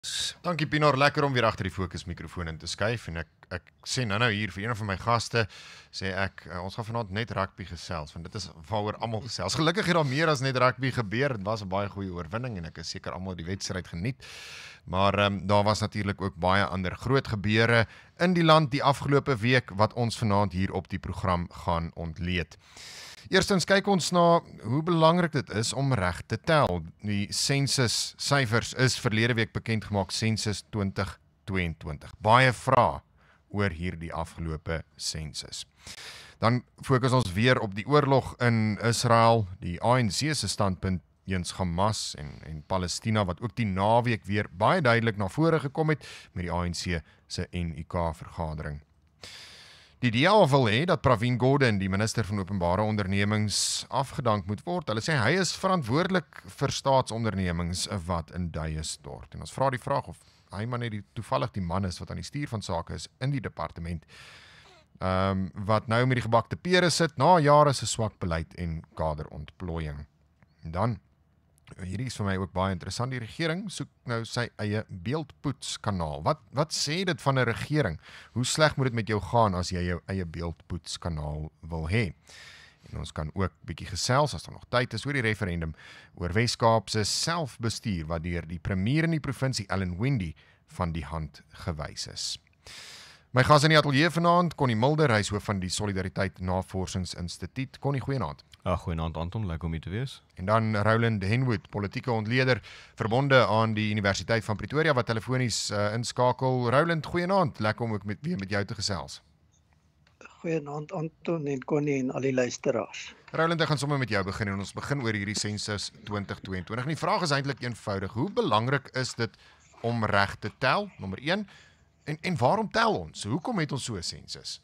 Dankie Pienaar, lekker om weer agter die fokusmikrofoon in te skuif en ek sê nou hier vir een van my gaste sê ek ons gaan vanaand net rugby gesels want dit is waaroor almal gesels. Gelukkig het daar meer as net rugby gebeur. Dit was 'n baie goeie oorwinning en ek is seker almal die wedstryd geniet. Maar daar was natuurlik ook baie ander groot gebeure in die land die afgelope week wat ons vanaand hier op die program gaan ontleed. Eerstens kyk ons na hoe belangrik dit is om reg te tel. Die sensus syfers is verlede week bekend gemaak, sensus 2022. Baie vrae oor hierdie afgelope sensus. Dan fokus ons weer op die oorlog in Israel, die ANC se standpunt eens Hamas en Palestina wat ook die naweek weer baie duidelik na vore gekom het met die ANC se NUK-vergadering. Die DA wil hê dat Pravin Gordhan, die minister van openbare ondernemings, afgedank moet word. Hulle sê hy is verantwoordelik vir staatsondernemings wat in duie stort. En ons vra die vraag of hy maar net toevallig die man is wat aan die stuur van sake is in die departement, wat nou met die gebakte pere sit na jare se swak beleid en kaderontplooiing. En dan, hierdie is vir my ook baie interessant, die regering soek nou sy eie beeldpoetskanaal. Wat sê dit van 'n regering? Hoe sleg moet dit met jou gaan as jy jou eie beeldpoetskanaal wil hê? En ons kan ook bietjie gesels, as daar nog tyd is, oor die referendum oor Wes-Kaap se selfbestuur wat deur die premier in die provinsie, Alan Winde, van die hand gewys is. My gas in die ateljee vanaand, Connie Mulder, hy is hoof van die Solidariteit Navorsingsinstituut. Connie, goeienaand. Goeienaand Anton, lekker om hier te wees. En dan Roland Henwood, politieke ontleder, verbonde aan die Universiteit van Pretoria, wat telefonies inskakel. Roland, goeienaand, lekker om ook weer met jou te gesels. Goeienaand Anton en Connie en al die luisteraars. Roland, ek gaan sommer met jou begin en ons begin oor hierdie sensus 2022. En die vraag is eintlik eenvoudig. Hoe belangrik is dit om reg te tel, nommer 1, en waarom tel ons? Hoekom het ons so 'n sensus?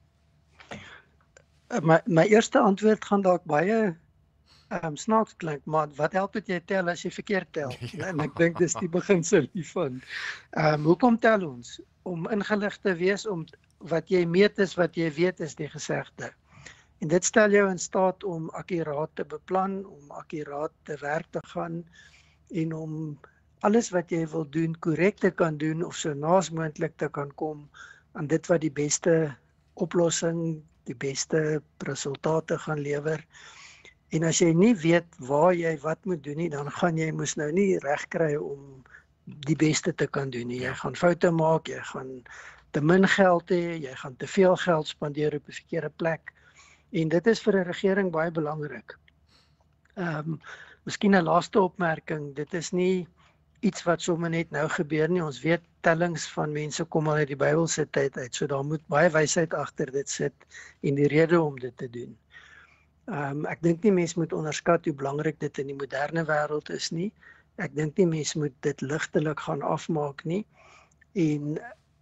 My eerste antwoord gaan dalk baie snaaks klink, maar wat help dit jy tel as jy verkeerd tel? Ja. En ek dink dis die beginsel hiervan. Hoekom tel ons? Om ingelig te wees, om wat jy meet is wat jy weet is die gesegde. En dit stel jou in staat om akkuraat te beplan, om akkuraat te werk te gaan en om alles wat jy wil doen korrek te kan doen of so naas moontlik te kan kom aan dit wat die beste oplossing, die beste resultate gaan lewer. En as jy nie weet waar jy wat moet doen nie, dan gaan jy mos nou nie reg kry om die beste te kan doen nie. Jy gaan foute maak, jy gaan te min geld hê, jy gaan te veel geld spandeer op 'n verkeerde plek. En dit is vir 'n regering baie belangrik. Miskien 'n laaste opmerking, dit is nie iets wat sommer net nou gebeur nie. Ons weet tellings van mense kom al uit die Bybelse tyd uit, so daar moet baie wysheid agter dit sit en die rede om dit te doen. Ek dink nie mense moet onderskat hoe belangrik dit in die moderne wêreld is nie. Ek dink nie mense moet dit ligtelik gaan afmaak nie. En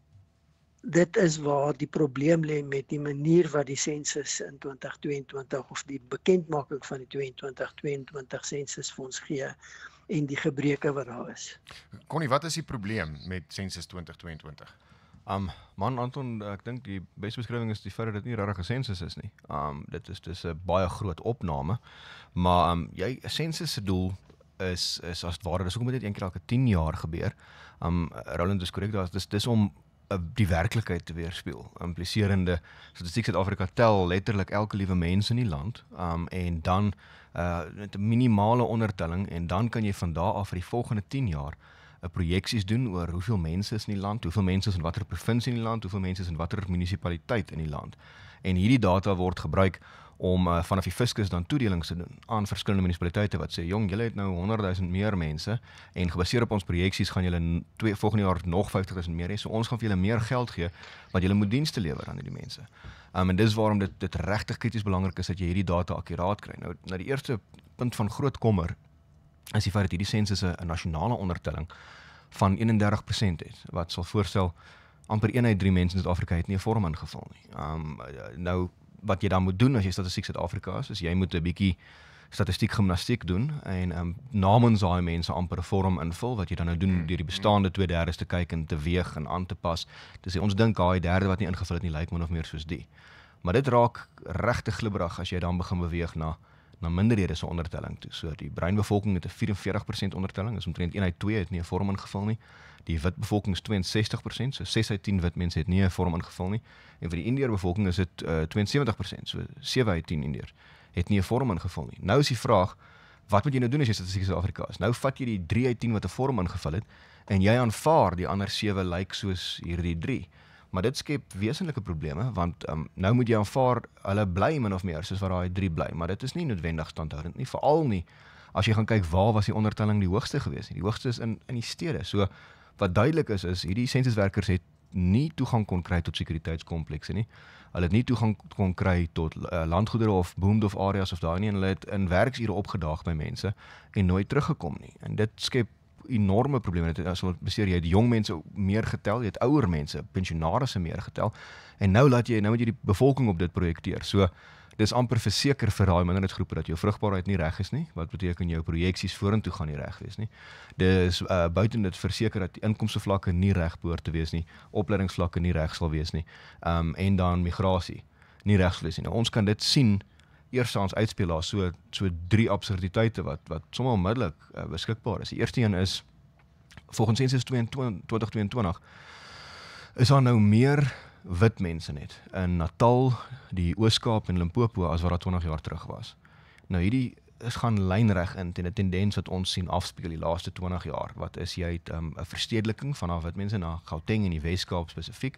dit is waar die probleem lê met die manier wat die sensus in 2022 of die bekendmaking van die 2022 sensus vir ons gee en die gebreke wat daar is. Connie, wat is die probleem met sensus 2022? Man Anton, ek dink die beste beskrywing is die feit dat dit nie regtig 'n sensus is nie. Dit is 'n baie groot opname, maar 'n sensus se doel is as het ware, dis hoekom dit een keer elke 10 jaar gebeur. Roland is korrek, dis om die werklikheid te weerspieël. Impliserende Statistiek Suid-Afrika tel letterlik elke liewe mens in die land, en dan met 'n minimale ondertelling, en dan kan jy van daar af vir die volgende 10 jaar projeksies doen oor hoeveel mense is in die land, hoeveel mense is in watter provinsie in die land, hoeveel mense is in watter munisipaliteit in die land. En hierdie data word gebruik om vanaf die fiskus dan toedelings te doen aan verskillende munisipaliteite wat sê, jong, julle het nou 100,000 meer mense en gebaseer op ons projeksies gaan julle volgende jaar nog 50,000 meer hê, so ons gaan vir julle meer geld gee, want julle moet dienste lewer aan hierdie mense. En dis waarom dit regtig krities belangrik is dat jy hierdie data akkuraat kry. Nou die eerste punt van groot kommer is die feit dat hierdie sensus 'n nasionale ondertelling van 31% het, wat sal voorstel amper 1 uit 3 mense in Suid-Afrika het nie 'n vorm ingevul nie. Nou wat jy dan moet doen as jy Statistiek Suid-Afrika is jy moet 'n bietjie statistiek gimnastiek doen en namens daai mense amper 'n vorm invul wat jy dan nou doen deur die bestaande 2/3 te kyk en te weeg en aan te pas. Dis ons dink daai derde wat nie ingevul het nie lyk min of meer soos die. Maar dit raak regtig glibberig as jy dan begin beweeg na na minderhede se ondertelling toe. So die bruinbevolking het 'n 44% ondertelling, is omtrent 1 uit 2 het nie 'n vorm ingevul nie. Die wit bevolking is 62%, so 6 uit 10 wit mense het nie 'n vorm ingevul nie. En vir die Indiër bevolking is dit 72%, so 7 uit 10 Indiërs het nie 'n vorm ingevul nie. Nou is die vraag, wat moet jy nou doen as jy statistiek Suid-Afrika is? Nou vat jy die 3 uit 10 wat 'n vorm ingevul het en jy aanvaar die ander 7 lyk soos hierdie 3. Maar dit skep wesenlike probleme, want nou moet jy aanvaar, hulle bly min of meer soos wat daai 3 bly, maar dit is nie noodwendig standhoudend nie, veral nie as jy gaan kyk waar was die ondertelling die hoogste gewees nie. Die hoogste is in die stede. So wat duidelik is hierdie sensuswerkers het nie toegang kon kry tot sekuriteitskomplekse nie. Hulle het nie toegang kon kry tot landgoedere of boomd of areas of daai nie, en hulle het in werksure opgedaag by mense en nooit teruggekom nie. En dit skep enorme probleme. As jy beseer, jy het jong mense meer getel, jy het ouer mense, pensionarisse meer getel, en nou moet jy die bevolking op dit projekteer. So, dis amper verseker vir daai minderheidsgroepe dat jou vrugbaarheid nie reg is nie, wat beteken jou projeksies vorentoe gaan nie reg wees nie. Dis buiten dit verseker dat die inkomstevlakke nie reg behoort te wees nie, opleidingsvlakke nie reg sal wees nie, en dan migrasie nie reg sal wees nie. Nou, ons kan dit sien eerstens uitspeel daar so 3 absurditeite wat sommer onmiddellik beskikbaar is. Die eerste een is, volgens Sensus 2022, is daar nou meer wit mense net in Natal, die Oos-Kaap en Limpopo as wat daar 20 jaar terug was. Nou hierdie gaan lynreg in teen 'n tendens wat ons sien afspeel die laaste 20 jaar. Wat is jy 'n verstedeliking vanaf wit mense na Gauteng en die Wes-Kaap spesifiek.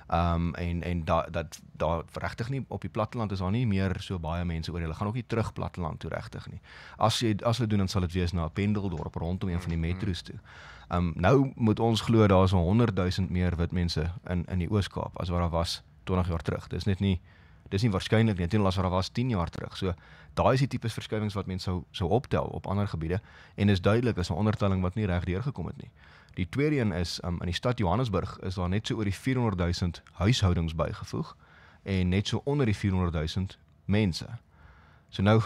En daar regtig nie op die platteland is daar nie meer so baie mense oor. Hulle gaan ook nie terug platteland toe regtig nie. As hulle doen, dan sal dit wees na 'n pendeldorp rondom een van die metro's toe. Nou moet ons glo daar is 100,000 meer wit mense in die Oos-Kaap as wat daar was 20 jaar terug. Dis nie waarskynlik nie, teenoor as wat daar was 10 jaar terug. So daai is die tipe verskuiwings wat mense sou optel op ander gebiede, en is duidelik is 'n ondertelling wat nie reg deurgekom het nie. Die tweede een is, in die stad Johannesburg is daar net so oor die 400,000 huishoudings bygevoeg, en net so onder die 400,000 mense. So nou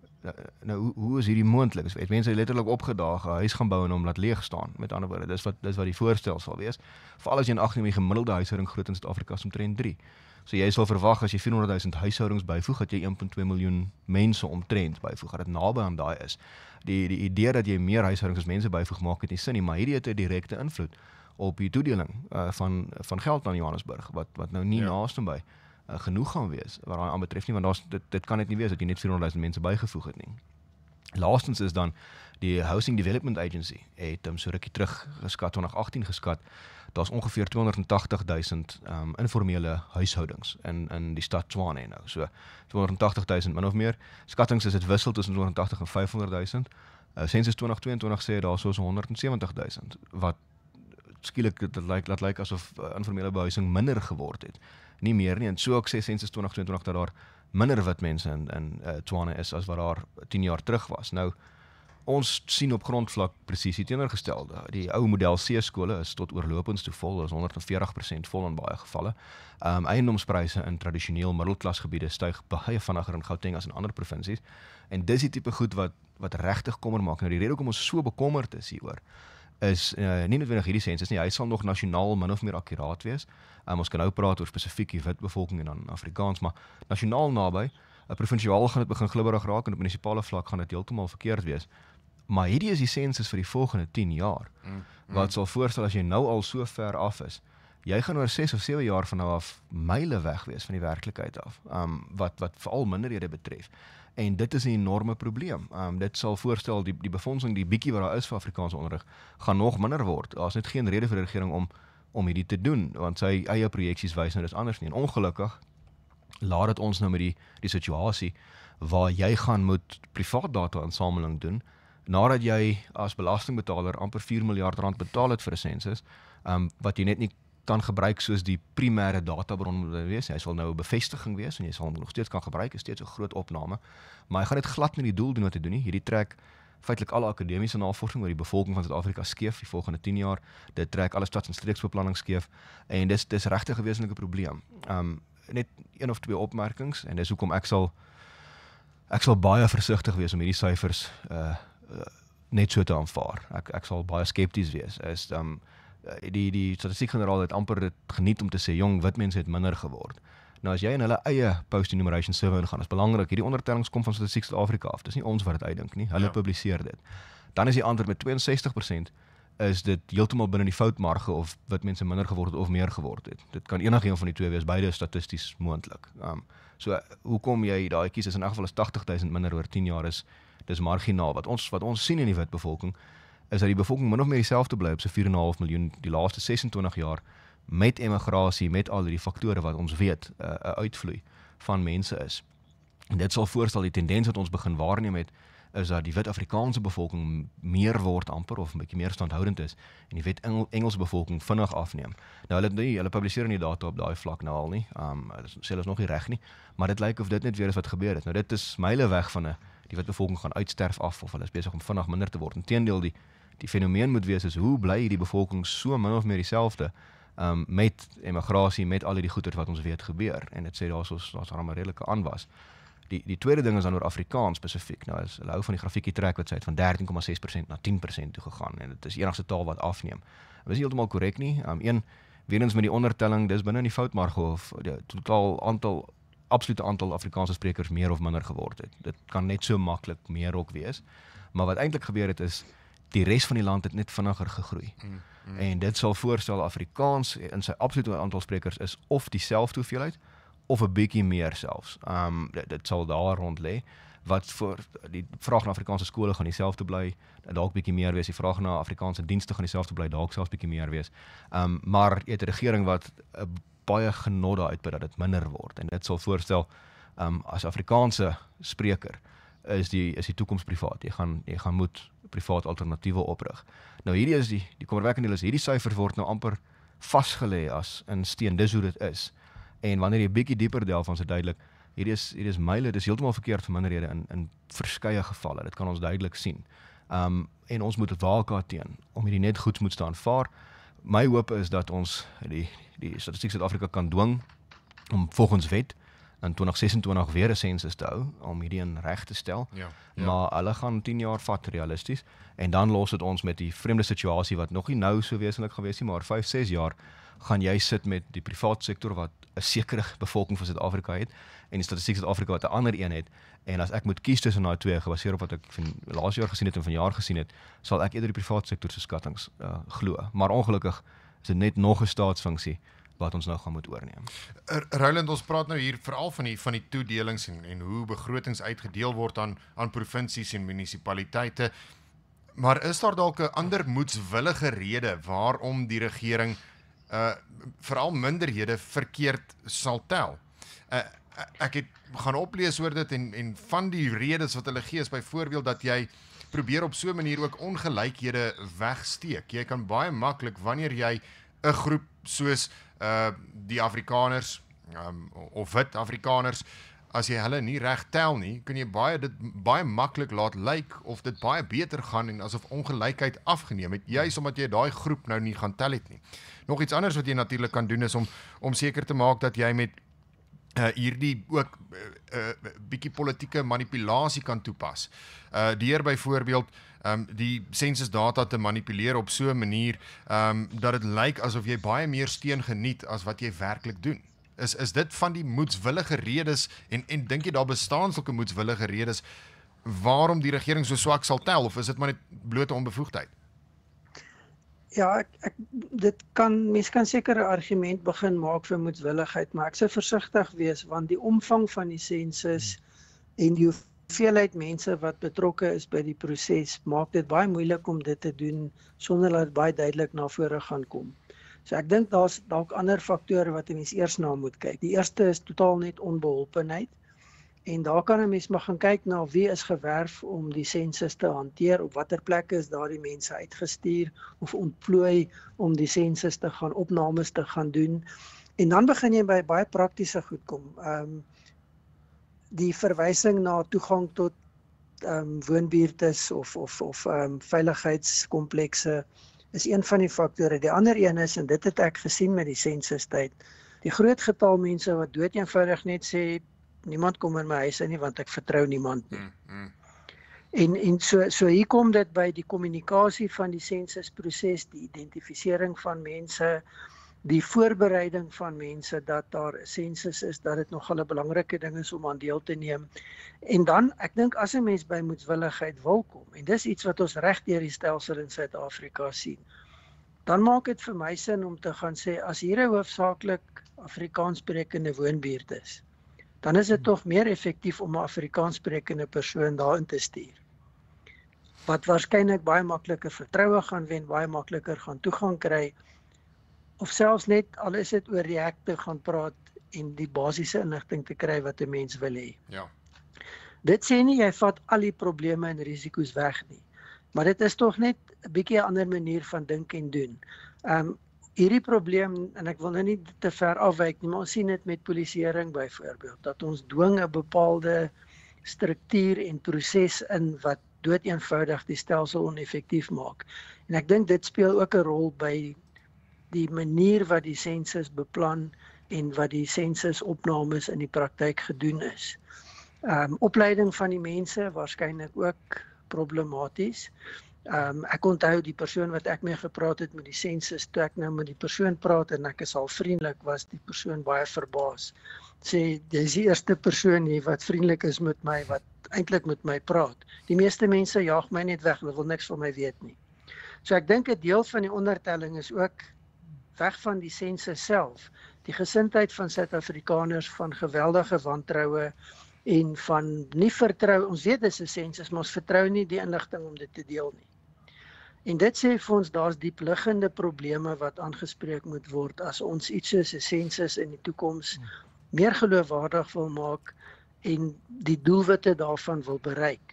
hoe is hierdie moontlik? Het mense letterlik opgedaag, 'n huis gaan bou en hom laat leeg staan, met ander woorde, dis wat die voorstel sal wees, veral as jy in ag neem die gemiddelde huishouding groot in Suid-Afrika is omtrent 3. So jy sal verwag as jy 400,000 huishoudings byvoeg, dat jy 1.2 miljoen mense omtrent byvoeg, dat dit naby aan daai is. Die idee dat jy meer huishoudings as mense byvoeg maak het nie sin nie, maar hierdie het 'n direkte invloed op die toedeling van geld aan Johannesburg, wat nou nie naaste by genoeg gaan wees wat daai aanbetref nie, want dit kan net nie wees dat jy net 400,000 mense bygevoeg het nie. Laastens is dan die Housing Development Agency het so rukkie terug geskat, 2018 geskat, daar's ongeveer 280,000 informele huishoudings in die stad Tshwane nou. So 280,000 min of meer. Skattings is dit wissel tussen 280 en 500,000. Sensus 2022 sê daar soos 170,000 wat skielik dit lyk asof informele behuising minder geword het. Nie meer nie, en so ook sê Sensus 2022 dat daar minder wit mense in Tshwane is as wat daar 10 jaar terug was. Nou, ons sien op grondvlak presies die teenoorgestelde. Die ou model C-skole is tot oorlopends toe vol, is 140% vol in baie gevalle. Eiendomspryse in tradisioneel middelklasgebiede styg baie vinniger in Gauteng as in ander provinsies. En dis die tipe goed wat regtig kommer maak. Nou die rede hoekom ons so bekommerd is hieroor, is nie noodwendig hierdie sensus nie, hy sal nog nasionaal min of meer akkuraat wees. Ons kan nou praat oor spesifiek die wit bevolking en dan Afrikaans, maar nasionaal naby, provinsiaal gaan dit begin glibberig raak, en op munisipale vlak gaan dit heeltemal verkeerd wees. Maar hierdie is die sensus vir die volgende 10 jaar, wat sal voorstel as jy nou al so ver af is, jy gaan oor 6 of 7 jaar van nou af myle weg wees van die werklikheid af, wat veral minderhede betref. En dit is 'n enorme probleem. Dit sal voorstel, die befondsing, die bietjie wat daar is vir Afrikaanse onderrig, gaan nog minder word. Daar's net geen rede vir die regering om hierdie te doen, want sy eie projeksies wys nou dis anders nie. En ongelukkig laat dit ons nou met die situasie waar jy gaan moet privaat data-insameling doen, nadat jy as belastingbetaler amper 4 miljard rand betaal het vir 'n sensus, wat jy net nie kan gebruik soos die primêre databron moet wees. Hy sal nou 'n bevestiging wees en jy sal hom nog steeds kan gebruik, is steeds 'n groot opname, maar hy gaan dit glad nie die doel doen wat hy doen nie. Hierdie trek feitelik alle akademiese navorsing oor die bevolking van Suid-Afrika skeef die volgende 10 jaar. Dit trek alle stads- en streeksbeplanning skeef, en dis regtig 'n wesenlike probleem. Net 1 of 2 opmerkings, en dis hoekom ek sal baie versigtig wees om hierdie syfers net so te aanvaar. Ek sal baie skepties wees. Die statistiek-generaal het amper dit geniet om te sê, jong, wit mense het minder geword. Nou as jy in hulle eie post-enumeration survey gaan, is belangrik, hierdie ondertellings kom van Statistiek Suid-Afrika af. Dis nie ons wat dit uitdink nie. Hulle publiseer dit. Dan is die antwoord met 62% is dit heeltemal binne die foutmarge of wat mense minder geword het of meer geword het. Dit kan enige een van die twee wees, beide is statisties moontlik. So hoekom jy daai kies is in elk geval is 80,000 minder oor 10 jaar is dis marginaal. Wat ons sien in die wit bevolking is dat die bevolking min of meer dieselfde bly op so 4,5 miljoen die laaste 26 jaar met emigrasie, met al die faktore wat ons weet 'n uitvloei van mense is. En dit sal voorstel die tendens wat ons begin waarneem het is dat die wit Afrikaanse bevolking meer word amper of 'n bietjie meer standhoudend is en die wit Engelse bevolking vinnig afneem. Nou hulle publiseer nie data op daai vlak nou al nie. Sê hulle is nog nie reg nie, maar dit lyk of dit net weer is wat gebeur het. Nou dit is myle weg van die wit bevolking gaan uitsterf af of hulle is besig om vinnig minder te word. Inteendeel die fenomeen moet wees is hoe bly die bevolking so min of meer dieselfde met emigrasie, met al die goeders wat ons weet gebeur. En dit sê daar's 'n redelike aanwas. Die tweede ding is dan oor Afrikaans spesifiek. Nou hulle hou van die grafiekie trek wat sê het van 13,6% na 10% toe gegaan en dit is enigste taal wat afneem. Dit is nie heeltemal korrek nie. Weer eens met die ondertelling, dis binne in die foutmarge of die absolute aantal Afrikaanse sprekers meer of minder geword het. Dit kan net so maklik meer ook wees. Maar wat eintlik gebeur het is die res van die land het net vinniger gegroei. En dit sal voorstel Afrikaans in sy absolute aantal sprekers is of dieselfde hoeveelheid of 'n bietjie meer selfs. Dit sal daar rond lê. Wat vir die vraag na Afrikaanse skole gaan dieselfde bly, dalk bietjie meer wees. Die vraag na Afrikaanse dienste gaan dieselfde bly, dalk selfs bietjie meer wees. Maar jy het 'n regering wat baie genot daaruit dat dit minder word en dit sal voorstel as Afrikaanse spreker is die toekoms privaat. Jy gaan moet privaat alternatiewe oprig. Nou hierdie is die kommerwekkende deel is hierdie syfers word nou amper vasgelê as in steen, dis hoe dit is. En wanneer jy bietjie dieper delf van se duidelik, hierdie is myle, dis heeltemal verkeerd vir minderhede in verskeie gevalle. Dit kan ons duidelik sien. En ons moet waak daarteen om hierdie net goed moet staan vaar. My hoop is dat ons die Statistiek Suid-Afrika kan dwing om volgens wet in 2026 weer 'n sensus te hou om hierdie in reg te stel. Ja. Maar hulle gaan 10 jaar vat realisties en dan los dit ons met die vreemde situasie wat nog nie nou so wesenlik gaan wees nie, maar 5-6 jaar gaan jy sit met die privaat sektor wat 'n sekere bevolking van Suid-Afrika het en die Statistiek Suid-Afrika wat 'n ander een het. En as ek moet kies tussen daai twee gebaseer op wat ek van laas jaar gesien het en vanjaar gesien het, sal ek eerder die privaat sektor se skattings glo. Maar ongelukkig is dit net nog 'n staatsfunksie wat ons nou gaan moet oorneem. Roland, ons praat nou hier veral van die toedelings en hoe begrotings uitgedeel word aan provinsies en munisipaliteite. Maar is daar dalk 'n ander moedswillige rede waarom die regering veral minderhede verkeerd sal tel? Ek het gaan oplees oor dit en van die redes wat hulle gee is byvoorbeeld dat jy probeer op so 'n manier ook ongelykhede wegsteek. Jy kan baie maklik wanneer jy 'n groep soos die Afrikaners of wit Afrikaners, as jy hulle nie reg tel nie, kan jy dit baie maklik laat lyk of dit baie beter gaan en asof ongelykheid afgeneem het, juis omdat jy daai groep nou nie gaan tel het nie. Nog iets anders wat jy natuurlik kan doen is om seker te maak dat jy met hierdie ook bietjie politieke manipulasie kan toepas. Deur byvoorbeeld die sensusdata te manipuleer op so 'n manier dat dit lyk asof jy baie meer steun geniet as wat jy werklik doen. Is dit van die moedswillige redes en dink jy daar bestaan sulke moedswillige redes waarom die regering so swak sal tel of is dit maar net blote onbevoegdheid? Ja, mens kan seker 'n argument begin maak vir moedswilligheid, maar ek sou versigtig wees want die omvang van die sensus en die hoeveelheid mense wat betrokke is by die proses maak dit baie moeilik om dit te doen sonder dat dit baie duidelik na vore gaan kom. So ek dink daar's dalk ander faktore wat 'n mens eers na moet kyk. Die eerste is totaal net onbeholpenheid. En daar kan 'n mens maar gaan kyk na wie is gewerf om die sensus te hanteer, op watter plekke is daardie mense uitgestuur of ontplooi om die sensus te gaan opnames te gaan doen. En dan begin jy by baie praktiese goed kom. Die verwysing na toegang tot woonbuurtes of veiligheidskomplekse is een van die faktore. Die ander een is, en dit het ek gesien met die sensustyd, die groot getal mense wat dood eenvoudig net sê niemand kom in my huis in nie want ek vertrou niemand nie. En so hier kom dit by die kommunikasie van die sensusproses, die identifisering van mense, die voorbereiding van mense dat daar 'n sensus is, dat dit nogal 'n belangrike ding is om aan deel te neem. En dan, ek dink as 'n mens by moetswilligheid wil kom, en dis iets wat ons reg deur die stelsel in Suid-Afrika sien, dan maak dit vir my sin om te gaan sê, as hier 'n hoofsaaklik Afrikaanssprekende woonbuurt is, dan is dit tog meer effektief om 'n Afrikaanssprekende persoon daarin te stuur. Wat waarskynlik baie makliker vertroue gaan wen, baie makliker gaan toegang kry, of selfs net, al is dit oor die hek te gaan praat en die basiese inligting te kry wat 'n mens wil hê. Ja. Dit sê nie jy vat al die probleme en risiko's weg nie, maar dit is tog net 'n bietjie 'n ander manier van dink en doen. Hierdie probleem, en ek wil nou nie te ver afwyk nie, maar ons sien dit met polisieering byvoorbeeld, dat ons dwing 'n bepaalde struktuur en proses in wat doeteenvoudig die stelsel oneffektief maak. En ek dink dit speel ook 'n rol by die manier wat die sensus beplan en wat die sensusopnames in die praktyk gedoen is. Opleiding van die mense waarskynlik ook problematies. Ek onthou die persoon wat ek mee gepraat het met die sensus, toe ek nou met die persoon praat en ek is al vriendelik, was die persoon baie verbaas. Sê, dis die eerste persoon hier wat vriendelik is met my, wat eintlik met my praat. Die meeste mense jaag my net weg, hulle wil niks van my weet nie. So ek dink 'n deel van die ondertelling is ook weg van die sensus self, die gesindheid van Suid-Afrikaners van geweldige wantroue en van nie vertrou, ons weet dis 'n sensus, maar ons vertrou nie die inligting om dit te deel nie. En dit sê vir ons, daar's diepliggende probleme wat aangespreek moet word as ons iets soos 'n sensus in die toekoms meer geloofwaardig wil maak en die doelwitte daarvan wil bereik.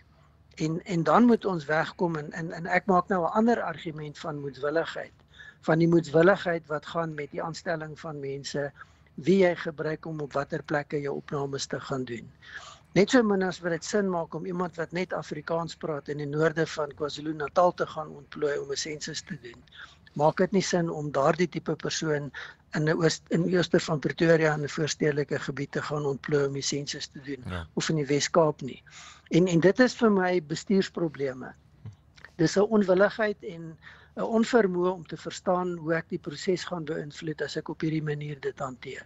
En dan moet ons wegkom en ek maak nou 'n ander argument van moetswilligheid. Van die moetswilligheid wat gaan met die aanstelling van mense, wie jy gebruik om op watter plekke jou opnames te gaan doen. Net so min as wat dit sin maak om iemand wat net Afrikaans praat in die noorde van KwaZulu-Natal te gaan ontplooi om 'n sensus te doen. Maak dit nie sin om daardie tipe persoon in die ooste van Pretoria in 'n voorstedelike gebied te gaan ontplooi om die sensus te doen, of in die Wes-Kaap nie. En dit is vir my bestuursprobleme. Dis 'n onwilligheid en 'n onvermoë om te verstaan hoe ek die proses gaan beïnvloed as ek op hierdie manier dit hanteer.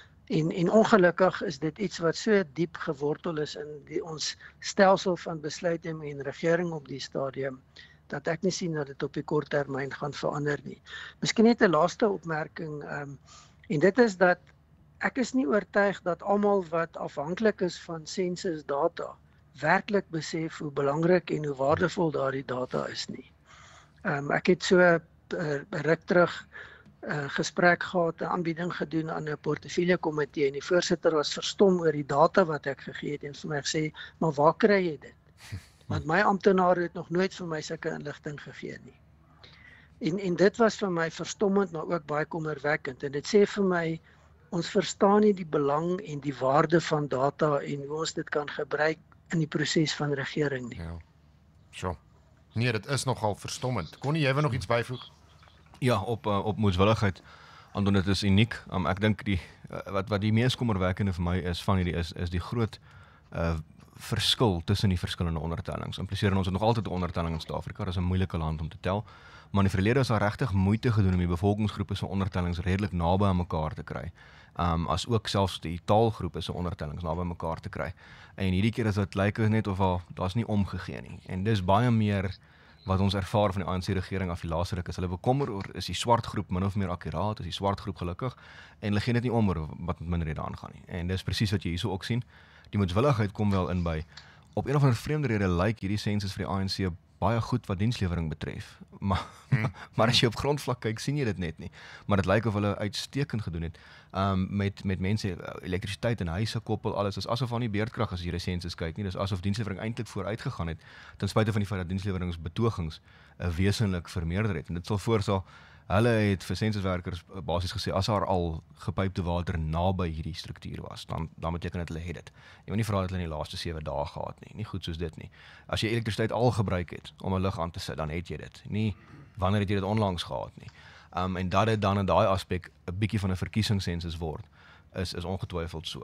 En ongelukkig is dit iets wat so diep gewortel is in ons stelsel van besluitneming en regering op die stadium, dat ek nie sien dat dit op die kort termyn gaan verander nie. Miskien net 'n laaste opmerking, en dit is dat ek is nie oortuig dat almal wat afhanklik is van sensusdata werklik besef hoe belangrik en hoe waardevol daardie data is nie. Ek het so 'n ruk terug gesprek gehad, 'n aanbieding gedoen aan 'n portefeuljekomitee en die voorsitter was verstom oor die data wat ek gegee het en vir my gesê, maar waar kry jy dit? Want my amptenare het nog nooit vir my sulke inligting gegee nie. En dit was vir my verstommend, maar ook baie kommerwekkend. En dit sê vir my, ons verstaan nie die belang en die waarde van data en hoe ons dit kan gebruik in die proses van regering nie. Ja. So. Nee, dit is nogal verstommend. Connie, jy wil nog iets byvoeg? Ja, op moetswilligheid. Anton, dit is uniek. Ek dink wat die mees kommerwekkende vir my is van hierdie is die groot verskil tussen die verskillende ondertellings. Impliseer ons het nog altyd 'n ondertelling in Suid-Afrika, dis 'n moeilike land om te tel, maar in die verlede is daar regtig moeite gedoen om die bevolkingsgroepe se ondertellings redelik naby aan mekaar te kry. As ook selfs die taalgroepe se ondertellings naby aan mekaar te kry. En hierdie keer is dit lyk net of daar's nie omgegee nie. En dis baie meer wat ons ervaar van die ANC-regering af die laaste ruk is hulle bekommer oor is die swart groep min of meer akkuraat, is die swart groep gelukkig en hulle gee dit nie om oor wat met minderhede aangaan nie. En dis presies wat jy hierso ook sien. Die moetswilligheid kom wel in by op een of ander vreemde rede lyk hierdie sensus vir die ANC baie goed wat dienslewering betref. Maar as jy op grondvlak kyk, sien jy dit net nie. Maar dit lyk of hulle uitstekend gedoen het. Met mense elektrisiteit en huise koppel, alles is asof aan die beerdkrag as jy die sensus kyk nie. Dis asof dienslewering eintlik vooruit gegaan het ten spyte van die feit dat diensleweringsbetogings wesenlik vermeerder het. En dit sal voorstel hulle het vir sensuswerkers basies gesê as daar al gepypte water naby hierdie struktuur was, dan beteken dit hulle het dit. Jy moet nie vra dat hulle in die laaste 7 dae gehad nie. Nie goed soos dit nie. As jy elektrisiteit al gebruik het om 'n lig aan te sit, dan het jy dit. Nie wanneer het jy dit onlangs gehad nie. En dat dit dan in daai aspek 'n bietjie van 'n verkiesingssensus word, is ongetwyfeld so.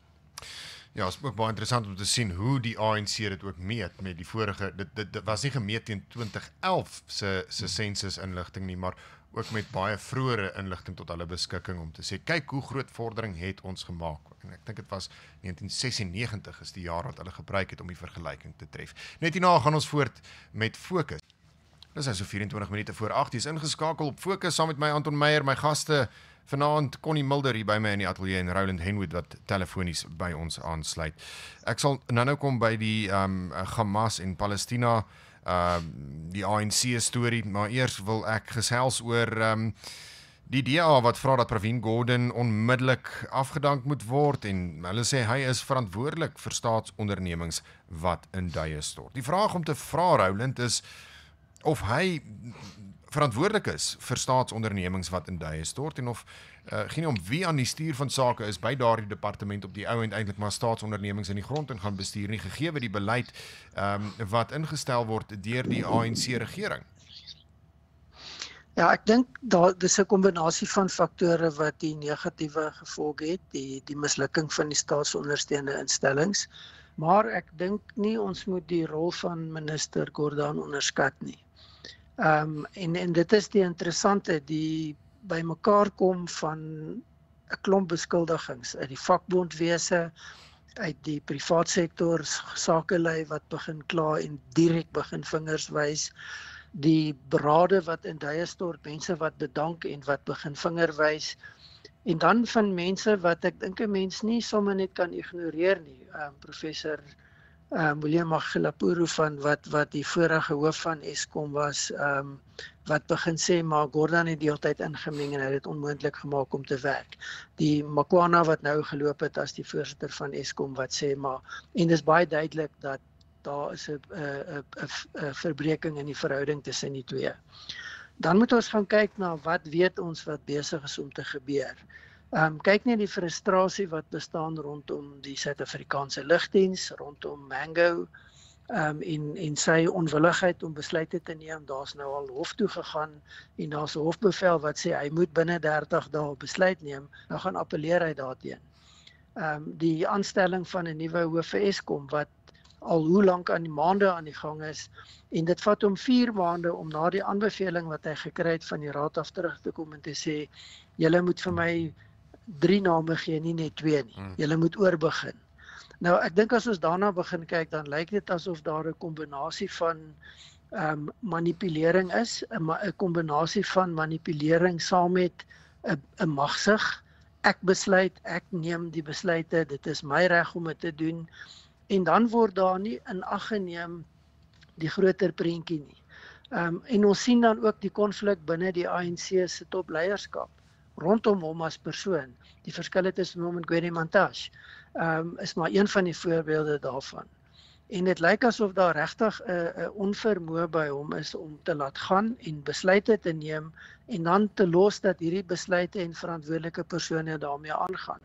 Ja, is ook baie interessant om te sien hoe die ANC dit ook meet met die vorige, dit was nie gemeet teen 2011 se sensus inligting nie, maar ook met baie vroeëre inligting tot hulle beskikking om te sê, kyk hoe groot vordering het ons gemaak. En ek dink dit was 1996 is die jaar wat hulle gebruik het om die vergelyking te tref. Net hierna gaan ons voort met Fokus. Dis nou so 24 minute voor 8, is ingeskakel op Fokus saam met my Anton Meyer, my gaste vanaand Connie Mulder hier by my in die ateljee en Roland Henwood wat telefonies by ons aansluit. Ek sal nou kom by die Hamas en Palestina, die ANC storie, maar eers wil ek gesels oor die DA wat vra dat Pravin Gordhan onmiddellik afgedank moet word en hulle sê hy is verantwoordelik vir staatsondernemings wat in duie stort. Die vraag om te vra, Roland, is of hy verantwoordelik is vir staatsondernemings wat in duie stort en of geen om wie aan die stuur van sake is by daardie departement op die ou end eintlik maar staatsondernemings in die grond en gaan bestuur nie, gegee die beleid wat ingestel word deur die ANC regering. Ja, ek dink dis 'n kombinasie van faktore wat die negatiewe gevolge het, die mislukking van die staatsondersteunende instellings, maar ek dink nie ons moet die rol van minister Gordhan onderskat nie. En dit is die interessante, die bymekaar kom van 'n klomp beskuldigings uit die vakbondwese, uit die privaatsektor, sakelei wat begin kla en direk begin vingers wys, die berade wat in duie stort, mense wat bedank en wat begin vinger wys, en dan van mense wat ek dink 'n mens nie sommer net kan ignoreer nie. Professor William Magilapuru van wat die vorige hoof van Eskom was, wat begin sê maar Gordhan het die hele tyd ingemeng en hy het dit onmoontlik gemaak om te werk. Die Makwana wat nou geloop het as die voorsitter van Eskom wat sê maar, en dis baie duidelik dat daar is 'n verbreeking in die verhouding tussen die twee. Dan moet ons gaan kyk na wat weet ons wat besig is om te gebeur. Kyk net die frustrasie wat bestaan rondom die Suid-Afrikaanse lugdiens, rondom Mango, en sy onwilligheid om besluite te neem. Daar's nou al hof toe gegaan en daar's 'n hofbevel wat sê hy moet binne 30 dae besluit neem. Nou gaan appeleer hy daarteen. Die aanstelling van 'n nuwe hoof vir Eskom wat al hoe lank aan die maande aan die gang is, en dit vat hom 4 maande om na die aanbeveling wat hy gekry het van die raad af terug te kom en te sê, julle moet vir my 3 name gee, nie net 2 nie. Julle moet oorbegin. Nou, ek dink as ons daarna begin kyk, dan lyk dit asof daar 'n kombinasie van manipulering is, 'n kombinasie van manipulering saam met 'n magsig. Ek besluit, ek neem die besluite, dit is my reg om dit te doen. En dan word daar nie in ag geneem die groter prentjie nie. En ons sien dan ook die konflik binne die ANC se topleierskap rondom hom as persoon. Die verskille tussen hom en Gwede Mantashe is maar een van die voorbeelde daarvan. En dit lyk asof daar regtig 'n onvermoë by hom is om te laat gaan en besluite te neem en dan te los dat hierdie besluite en verantwoordelike persone daarmee aangaan.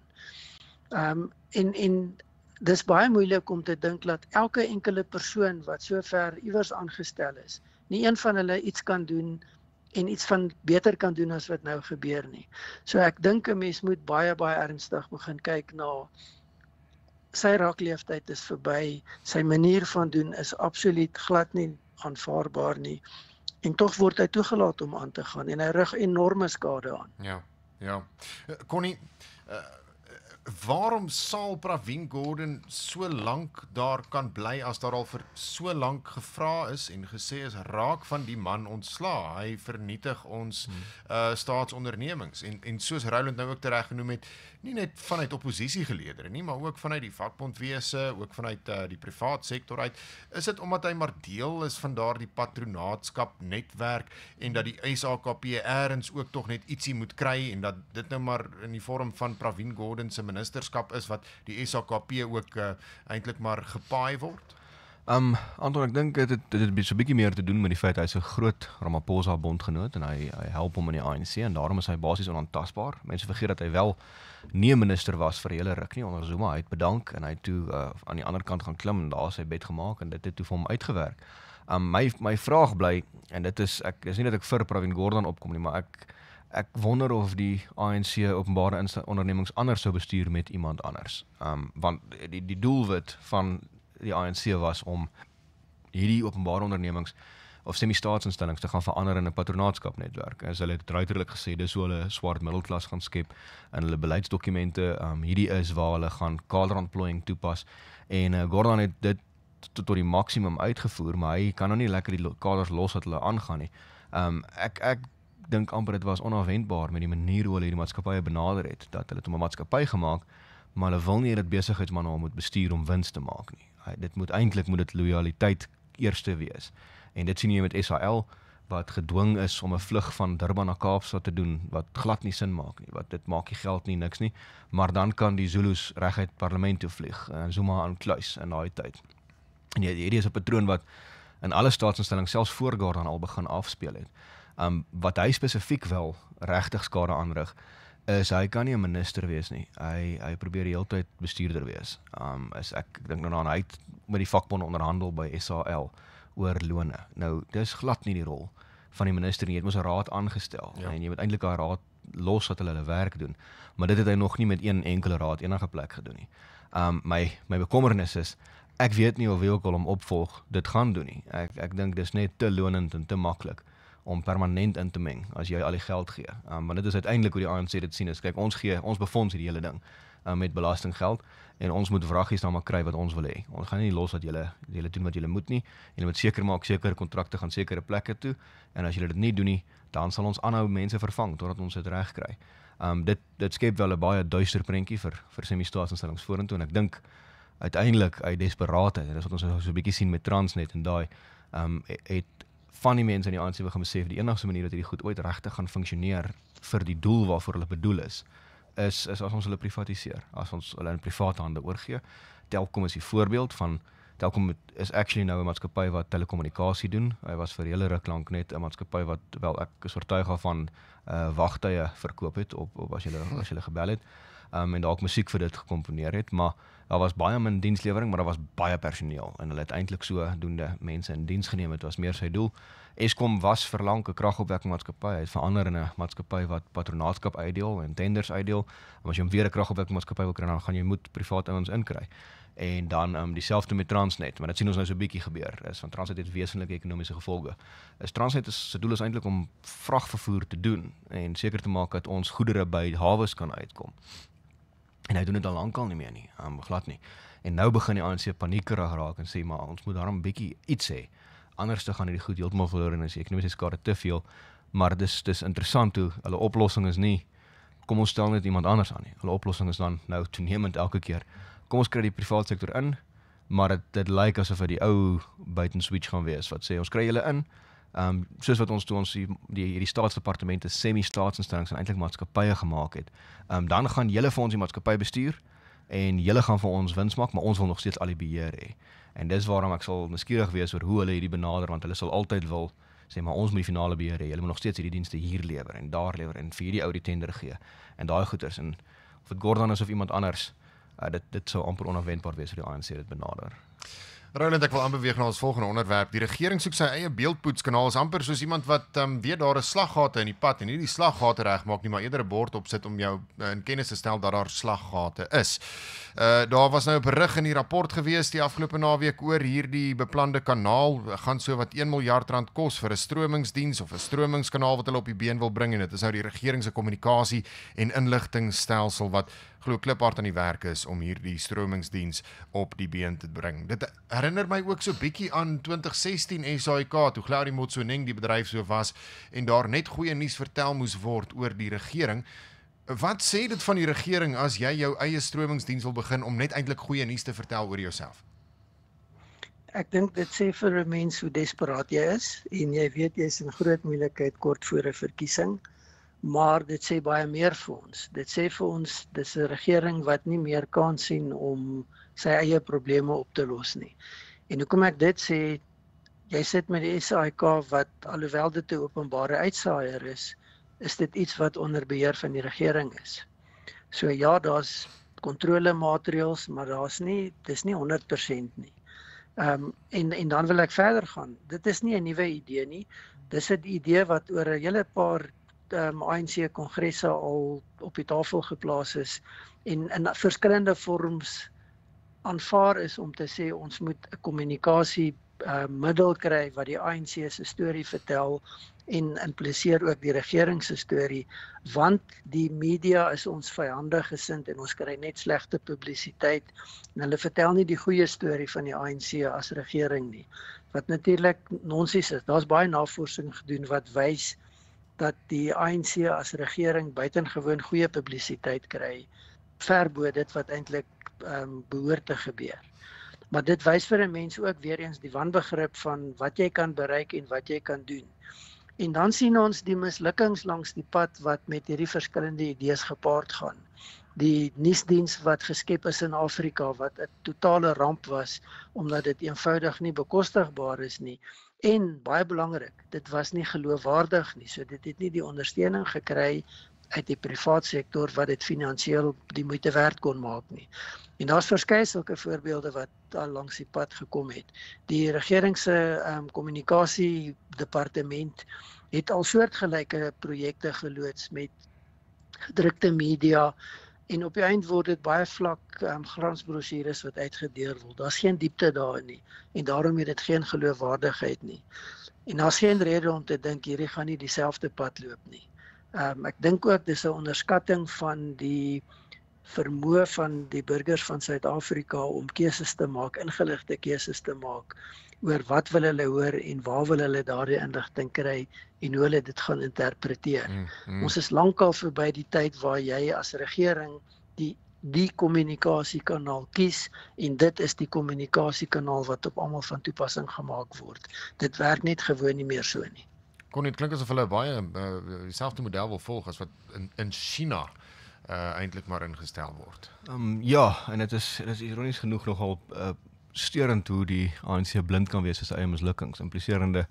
En dis baie moeilik om te dink dat elke enkele persoon wat so ver iewers aangestel is, nie een van hulle iets kan doen en iets van beter kan doen as wat nou gebeur nie. So ek dink 'n mens moet baie ernstig begin kyk na sy raakleeftyd is verby, sy manier van doen is absoluut glad nie aanvaarbaar nie. En tog word hy toegelaat om aan te gaan en hy rig enorme skade aan. Ja. Connie, waarom sal Pravin Gordhan so lank daar kan bly as daar al vir so lank gevra is en gesê is raak van die man ontslaa? Hy vernietig ons staatsondernemings en soos Roland nou ook tereg genoem het, nie net vanuit oppositiegeleedere nie, maar ook vanuit die vakbondwese, ook vanuit die privaat sektor uit. Is dit omdat hy maar deel is van daardie patronaatskap netwerk en dat die SAKP eers ook tog net ietsie moet kry en dat dit nou maar in die vorm van Pravin Gordhan se ministerskap is wat die SAKP ook eintlik maar gepaai word? Anton, ek dink dit het so 'n bietjie meer te doen met die feit hy is 'n groot Ramaphosa bondgenoot en hy help hom in die ANC en daarom is hy basies onaantastbaar. Mense vergeet dat hy wel nie 'n minister was vir 'n hele ruk nie onder Zuma. Hy het bedank en hy het toe aan die ander kant gaan klim en daar sy bed gemaak en dit het toe vir hom uitgewerk. My vraag bly, en dit is nie dat ek vir Pravin Gordhan opkom nie, maar ek wonder of die ANC openbare ondernemings anders sou bestuur met iemand anders. Want die doelwit van die ANC was om hierdie openbare ondernemings of semi-staatsinstellings te gaan verander in 'n patronaatskapnetwerk. As hulle het ruiterlik gesê, dis hoe hulle swart middelklas gaan skep in hulle beleidsdokumente. Hierdie is waar hulle gaan kaderontplooiing toepas. En Gordhan het dit tot die maksimum uitgevoer, maar hy kan nou nie lekker die kaders los wat hulle aangaan nie. Ek dink amper dit was onafwendbaar met die manier hoe hulle hierdie maatskappye benader het, dat hulle het om 'n maatskappy gemaak, maar hulle wil nie dit besigheidsmanuaal moet bestuur om wins te maak nie. Eintlik moet dit lojaliteit eerste wees. En dit sien jy met SAL, wat gedwing is om 'n vlug van Durban na Kaapstad te doen, wat glad nie sin maak nie, wat dit maak nie geld nie, niks nie, maar dan kan die Zulus reguit parlement toe vlieg, en Zuma aan kluis in daai tyd. En hierdie is 'n patroon wat in alle staatsinstellings selfs voor Gordhan al begin afspeel het. Wat hy spesifiek wel regtig skade aanrig, is hy kan nie 'n minister wees nie. Hy probeer die hele tyd bestuurder wees. Ek dink nou aan hy het met die vakbonde onderhandel by SAL oor lone. Nou, dis glad nie die rol van die minister nie. Jy het mos 'n raad aangestel, en jy moet eintlik daai raad los dat hulle werk doen. Maar dit het hy nog nie met een enkele raad enige plek gedoen nie. My bekommernis is, ek weet nie of wie ook al hom opvolg dit gaan doen nie. Ek dink dis net te lonend en te maklik om permanent in te meng as jy al die geld gee. Want dit is uiteindelik hoe die ANC dit sien is. Kyk, ons befonds hierdie hele ding met belastinggeld, en ons moet vraggies dan maar kry wat ons wil hê. Ons gaan nie los dat julle doen wat julle moet nie. Julle moet seker maak sekere kontrakte gaan sekere plekke toe, en as julle dit nie doen nie, dan sal ons aanhou mense vervang totdat ons dit reg kry. Dit skep wel 'n baie duister prentjie vir semi-staatsinstellings vorentoe, en ek dink uiteindelik uit desperaatheid, en dis wat ons so 'n bietjie sien met Transnet en daai, het van die mense in die ANC begin besef, die enigste manier dat hierdie goed ooit regtig gaan funksioneer vir die doel waarvoor hulle bedoel is as ons hulle privatiseer, as ons hulle in private hande oorgee. Telkom is die voorbeeld van, Telkom is actually nou 'n maatskappy wat telekommunikasie doen. Hy was vir hele ruk lank net 'n maatskappy wat, wel, ek is oortuig daarvan, wagtye verkoop het op as jy gebel het, en dalk musiek vir dit gekomponeer het, maar daar was baie min dienslewering, maar daar was baie personeel, en hulle het eintlik sodoende mense in diens geneem. Het was meer sy doel. Eskom was vir lank 'n kragopwekkingmaatskappy. Hy het verander in 'n maatskappy wat patronaatskap uitdeel en tenders uitdeel. En as jy weer 'n kragopwekkingmaatskappy wil kry, dan gaan jy moet privaat ouens inkry. En dan dieselfde met Transnet, maar dit sien ons nou so 'n bietjie gebeur. Want Transnet het wesenlike ekonomiese gevolge. Transnet se doel is eintlik om vragvervoer te doen en seker te maak dat ons goedere by hawes kan uitkom. En hy doen dit al lankal nie meer nie, glad nie. En nou begin die ANC paniekerig raak en sê, maar ons moet daarom 'n bietjie iets hê. Anders te gaan hierdie goed heeltemal verloor en as die ekonomiese skade te veel. Maar dis interessant hoe hulle oplossing is nie, kom ons stel net iemand anders aan nie. Hulle oplossing is dan nou toenemend elke keer, kom ons kry die private sektor in, maar dit lyk asof dit die ou buiten switch gaan wees, wat sê ons kry julle in, soos wat ons die staatsdepartemente semi-staatsinstellings en eintlik maatskappye gemaak het. Dan gaan julle vir ons die maatskappy bestuur en julle gaan vir ons wins maak, maar ons wil nog steeds al die beheer hê. En dis waarom ek sal nuuskierig wees oor hoe hulle hierdie benader, want hulle sal altyd wil sê, maar ons moet die finale beheer hê. Julle moet nog steeds hierdie dienste hier lewer en daar lewer en vir hierdie ou die tender gee en daai goeders. En of dit Gordhan is of iemand anders, dit sou amper onafwendbaar wees vir die ANC dit benader. Roland, ek wil aanbeweeg na ons volgende onderwerp. Die regering soek sy eie beeldpoetskanaal. Is amper soos iemand wat weet daar is slaggate in die pad en nie die slaggate regmaak nie, maar eerder 'n bord opsit om jou in kennis te stel dat daar slaggate is. Daar was nou 'n berig in die rapport gewees die afgelope naweek oor hierdie beplande kanaal. Gaan so wat 1 miljard rand kos vir 'n stromingsdiens of 'n stromingskanaal wat hulle op die been wil bring, en dit is nou die regering se kommunikasie en inligtingstelsel wat glo kliphard aan die werk is om hierdie stromingsdiens op die been te bring. Dit herinner my ook so bietjie aan 2016 SAIK, toe Claudie Motsoeneng die bedryf so was en daar net goeie nuus vertel moes word oor die regering. Wat sê dit van die regering as jy jou eie stromingsdiens wil begin om net eintlik goeie nuus te vertel oor jouself? Ek dink dit sê vir 'n mens hoe desperaat jy is en jy weet jy is in groot moeilikheid kort voor 'n verkiesing. Maar dit sê baie meer vir ons. Dit sê vir ons, dis 'n regering wat nie meer kan sien om sy eie probleme op te los nie. En hoekom ek dit sê, jy sit met die SAIK wat, alhoewel dit 'n openbare uitsaaier is dit iets wat onder beheer van die regering is. So ja, daar's kontrolemaatreëls, maar dis nie 100% nie. En dan wil ek verder gaan. Dit is nie 'n nuwe idee nie. Dis 'n idee wat oor 'n hele paar ANC-kongresse al op die tafel geplaas is en in verskillende vorms aanvaar is om te sê ons moet 'n kommunikasie middel kry wat die ANC se storie vertel en impliseer ook die regering se storie, want die media is ons vyandig gesind en ons kry net slegte publisiteit en hulle vertel nie die goeie storie van die ANC as regering nie, wat natuurlik nonsens is. Daar's baie navorsing gedoen wat wys dat die ANC as regering buitengewoon goeie publisiteit kry, ver bo dit wat eintlik behoort te gebeur. Maar dit wys vir 'n mens ook weer eens die wanbegrip van wat jy kan bereik en wat jy kan doen. En dan sien ons die mislukkings langs die pad wat met hierdie verskillende idees gepaard gaan. Die nuusdiens wat geskep is in Afrika, wat 'n totale ramp was, omdat dit eenvoudig nie bekostigbaar is nie. En baie belangrik, dit was nie geloofwaardig nie, so dit het nie die ondersteuning gekry uit die privaat sektor wat dit finansiëel die moeite werd kon maak nie. En daar's verskeie sulke voorbeelde wat al langs die pad gekom het. Die regering se kommunikasiedepartement het al soortgelyke projekte geloods met gedrukte media en op die eind word dit baie vlak glansbrosjures wat uitgedeel word. Daar's geen diepte daarin nie en daarom het dit geen geloofwaardigheid nie. En daar's geen rede om te dink hierdie gaan nie dieselfde pad loop nie. Ek dink ook dis 'n onderskatting van die vermoë van die burgers van Suid-Afrika om keuses te maak, ingeligte keuses te maak oor wat wil hulle hoor en waar wil hulle daardie inligting kry en hoe hulle dit gaan interpreteer. Ons is lankal verby die tyd waar jy as regering die kommunikasiekanaal kies en dit is die kommunikasiekanaal wat op almal van toepassing gemaak word. Dit werk net gewoon nie meer so nie. Kon dit klink asof hulle baie dieselfde model wil volg as wat in China eintlik maar ingestel word. Ja, en dit is ironies genoeg nogal steurend hoe die ANC blind kan wees vir sy eie mislukkings, impliserende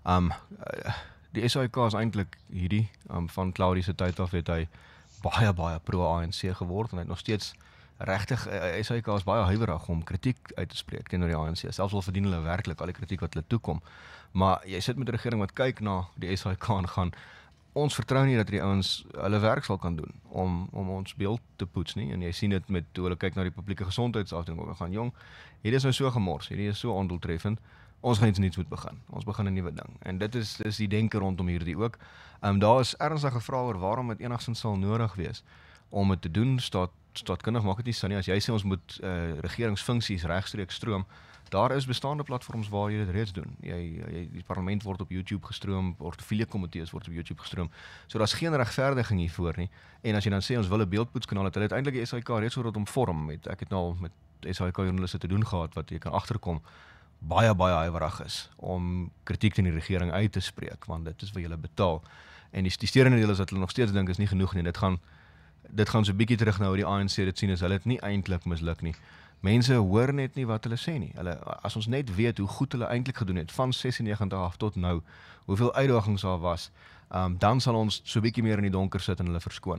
die SAIK is eintlik hierdie van Claudie se tyd af het hy baie pro-ANC geword en hy het nog steeds regtig SAIK is baie huiwerig om kritiek uit te spreek teenoor die ANC, selfs al verdien hulle werklik al die kritiek wat hulle toekom. Maar jy sit met 'n regering wat kyk na die SAIK en gaan ons vertrou nie dat die ouens hulle werk sal kan doen om ons beeld te poets nie en jy sien dit met hoe hulle kyk na die publieke gesondheidsafdeling en gaan jong, hierdie is nou so gemors, hierdie is so ondoeltreffend. Ons gaan iets nuuts moet begin. Ons begin 'n nuwe ding. En dit is die denke rondom hierdie ook. Daar is ernstige vrae oor waarom dit enigstens sal nodig wees om dit te doen. Staatkundig maak dit nie sin nie. As jy sê ons moet regeringsfunksies regstreeks stroom, daar is bestaande platforms waar jy dit reeds doen. Die parlement word op YouTube gestroom, portefeuljekomitees word op YouTube gestroom. So daar's geen regverdiging hiervoor nie. En as jy dan sê ons wil 'n beeldpoetskanaal het, hulle het eintlik die SAIK reeds oor dit omvorm met ek het nou al met SAIK joernaliste te doen gehad wat jy kan agterkom baie huiwerig is om kritiek teen die regering uit te spreek want dit is wat hulle betaal. En die steurende deel is dat hulle nog steeds dink is nie genoeg nie. Dit gaan so 'n bietjie terug na hoe die ANC dit sien is hulle het nie eintlik misluk nie. Mense hoor net nie wat hulle sê nie. As ons net weet hoe goed hulle eintlik gedoen het van 96 af tot nou, hoeveel uitdagings daar was, dan sal ons so 'n bietjie meer in die donker sit en hulle verskoon.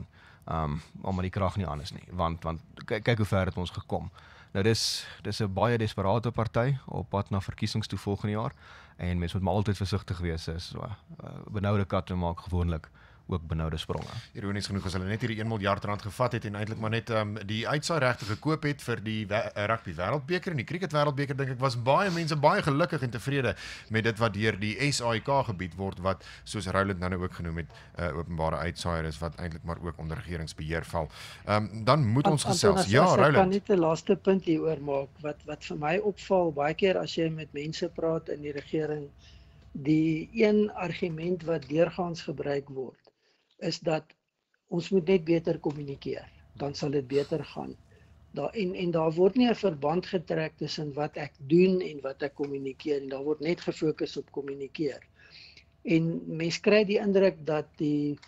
Omdat die krag nie aan is nie. Want kyk hoe ver het ons gekom. Nou dis 'n baie desperate party op pad na verkiesings toe volgende jaar en mense moet maar altyd versigtig wees. So benoude katte maak gewoonlik ook benoude spronge. Ironies genoeg as hulle net hierdie 1 miljard rand gevat het en eintlik maar net die uitsaai regte gekoop het vir die rugby wêreldbeker en die cricket wêreldbeker, dink ek was baie mense baie gelukkig en tevrede met dit wat deur die SAIK gebied word wat soos Roland nou ook genoem het openbare uitsaaier is wat eintlik maar ook onder regeringsbeheer val. Dan moet ons gesels. Ja, Roland. Ek kan net 'n laaste punt hieroor maak wat vir my opval baie keer as jy met mense praat in die regering, die een argument wat deurgaans gebruik word is dat ons moet net beter kommunikeer, dan sal dit beter gaan. En daar word nie 'n verband getrek tussen wat ek doen en wat ek kommunikeer, en daar word net gefokus op kommunikeer. En mens kry die indruk dat die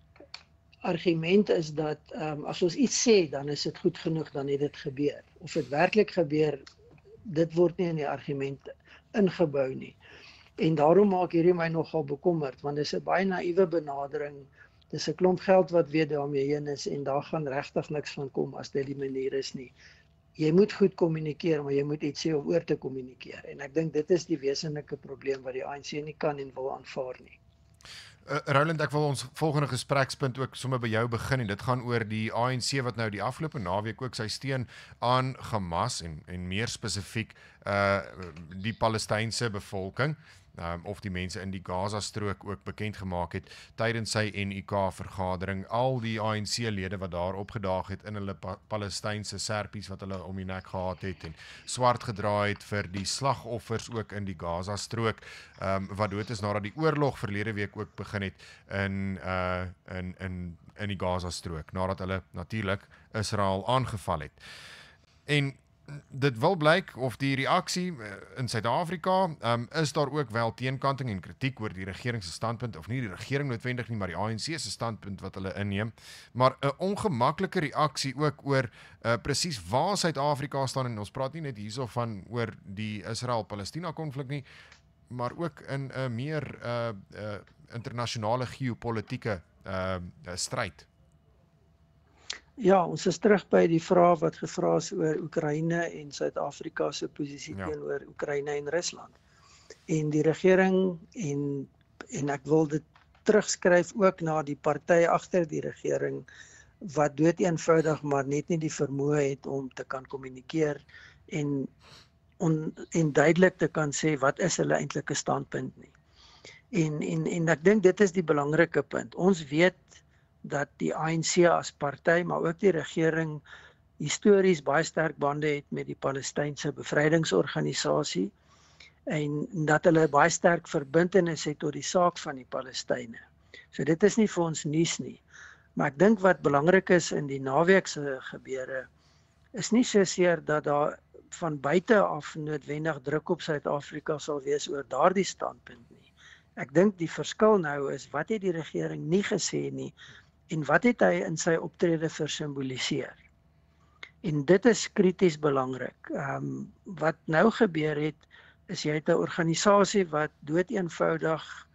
argument is dat as ons iets sê, dan is dit goed genoeg, dan het dit gebeur. Of dit werklik gebeur, dit word nie in die argument ingebou nie. En daarom maak hierdie my nogal bekommerd, want dis 'n baie naïewe benadering. Dis 'n klomp geld wat weer daarmee heen is en daar gaan regtig niks van kom as dit die manier is nie. Jy moet goed kommunikeer, maar jy moet iets sê om oor te kommunikeer. En ek dink dit is die wesenlike probleem wat die ANC nie kan en wil aanvaar nie. Roland, ek wil ons volgende gesprekspunt ook sommer by jou begin en dit gaan oor die ANC wat nou die afgelope naweek ook sy steun aan Hamas en meer spesifiek die Palestynse bevolking of die mense in die Gaza-strook ook bekend gemaak het tydens sy NUK-vergadering. Al die ANC-lede wat daar opgedaag het in hulle Palestynse serpies wat hulle om die nek gehad het en swart gedraai het vir die slagoffers ook in die Gaza-strook wat dood is nadat die oorlog verlede week ook begin het in die Gaza-strook, nadat hulle natuurlik Israel aangeval het. En dit wil blyk of die reaksie in Suid-Afrika is daar ook wel teenkanting en kritiek oor die regering se standpunt, of nie die regering noodwendig nie, maar die ANC se standpunt wat hulle inneem, maar 'n ongemaklike reaksie ook oor presies waar Suid-Afrika staan, en ons praat nie net hierso van oor die Israel-Palestina konflik nie, maar ook in 'n meer internasionale geopolitiese stryd. Ja, ons is terug by die vraag wat gevra is oor Oekraïne en Suid-Afrika se posisie teenoor Oekraïne en Rusland. En die regering en ek wil dit terugskryf ook na die party agter die regering wat doeteenvoudig maar net nie die vermoë het om te kan kommunikeer en duidelik te kan sê wat is hulle eintlike standpunt nie. En ek dink dit is die belangrike punt. Ons weet dat die ANC as party, maar ook die regering histories baie sterk bande het met die Palestynse bevrydingsorganisasie en dat hulle baie sterk verbintenis het tot die saak van die Palestynë. So dit is nie vir ons nuus nie. Maar ek dink wat belangrik is in die naweek se gebeure is nie soseer dat daar van buite af noodwendig druk op Suid-Afrika sal wees oor daardie standpunt nie. Ek dink die verskil nou is wat het die regering nie gesê nie en wat het hy in sy optrede versimboliseer. En dit is krities belangrik. Wat nou gebeur het, is jy het 'n organisasie wat doeteenvoudig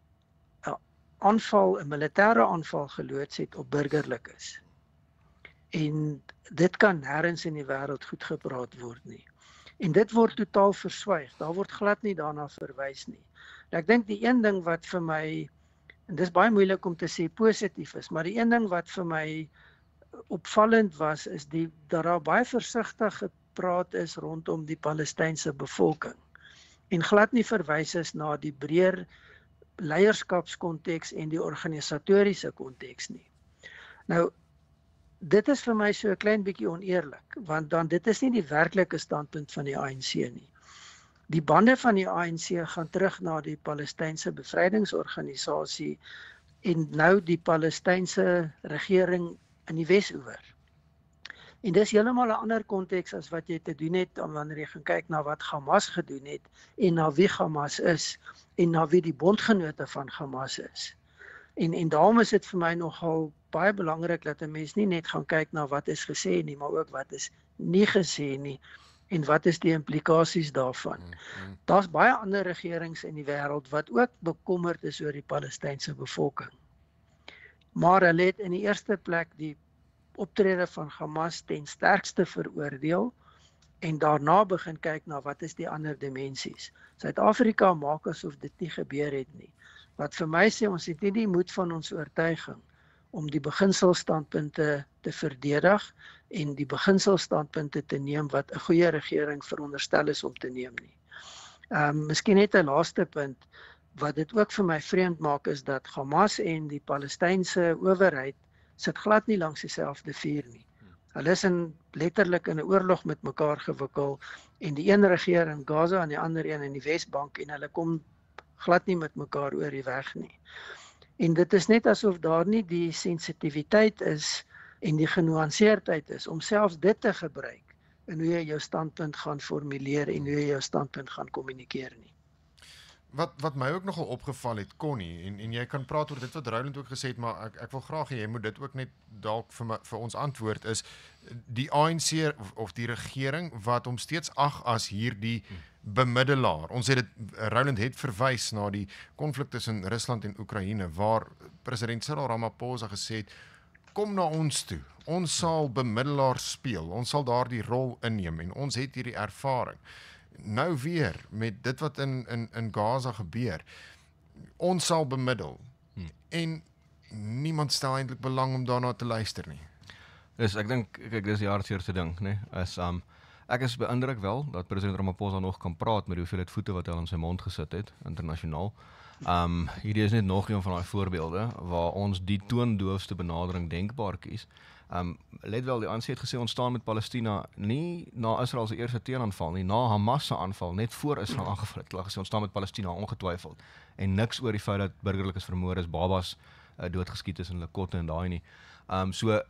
'n militêre aanval geloods het op burgerlikes. En dit kan nêrens in die wêreld goed gepraat word nie. En dit word totaal verswyg. Daar word glad nie daarna verwys nie. En ek dink die een ding wat vir my, en dis baie moeilik om te sê positief is, maar die een ding wat vir my opvallend was, is dat daar baie versigtig gepraat is rondom die Palestynse bevolking. En glad nie verwys is na die breër leierskapskonteks en die organisatoriese konteks nie. Nou, dit is vir my so 'n klein bietjie oneerlik, want dan dit is nie die werklike standpunt van die ANC nie. Die bande van die ANC gaan terug na die Palestynse bevrydingsorganisasie en nou die Palestynse regering in die Wes-oewer. En dis heeltemal 'n ander konteks as wat jy te doen het wanneer jy gaan kyk na wat Hamas gedoen het en na wie Hamas is en na wie die bondgenote van Hamas is. En daarom is dit vir my nogal baie belangrik dat 'n mens nie net gaan kyk na wat is gesê nie, maar ook wat is nie gesê nie en wat is die implikasies daarvan. Daar's baie ander regerings in die wêreld wat ook bekommerd is oor die Palestynse bevolking. Maar hulle het in die eerste plek die optrede van Hamas ten sterkste veroordeel en daarna begin kyk na wat is die ander dimensies. Suid-Afrika maak asof dit nie gebeur het nie. Wat vir my sê, ons het nie die moed van ons oortuiging om die beginselstandpunte te verdedig en die beginselstandpunte te neem wat 'n goeie regering veronderstel is om te neem nie. Miskien net 'n laaste punt, wat dit ook vir my vreemd maak is dat Hamas en die Palestynse owerheid sit glad nie langs dieselfde vuur nie. Hulle is letterlik in 'n oorlog met mekaar gewikkel en die een regeer in Gaza en die ander een in die Wesbank en hulle kom glad nie met mekaar oor die weg nie. En dit is net asof daar nie die sensitiwiteit is en die genuanceerdheid is om selfs dit te gebruik in hoe jy jou standpunt gaan formuleer en hoe jy jou standpunt gaan kommunikeer nie. Wat my ook nogal opgeval het, Connie, en jy kan praat oor dit wat Roland ook gesê het, maar ek wil graag hê jy moet dit ook net dalk vir ons antwoord, is die ANC of die regering wat hom steeds ag as hierdie bemiddelaar. Ons het dit, Roland het verwys na die konflik tussen Rusland en Oekraïne, waar president Cyril Ramaphosa gesê het, kom na ons toe, ons sal bemiddelaar speel, ons sal daardie rol inneem en ons het hierdie ervaring. Nou weer, met dit wat in Gaza gebeur, ons sal bemiddel. En niemand stel eintlik belang om daarna te luister nie. Dus ek dink, kyk, dis die hartseerste ding, né? Ek is beïndruk wel dat president Ramaphosa nog kan praat met die hoeveelheid voete wat hy in sy mond gesit het internasionaal. Hierdie is net nog een van daai voorbeelde waar ons die toondoofste benadering denkbaar kies. Let wel, die ANC het gesê ons staan met Palestina nie na Israel se eerste teenaanval nie, na Hamas se aanval, net voor Israel aangeval het. Hulle gesê ons staan met Palestina ongetwyfeld en niks oor die feit dat burgerlikes vermoor is, babas doodgeskiet is in hulle kotte en daai nie. So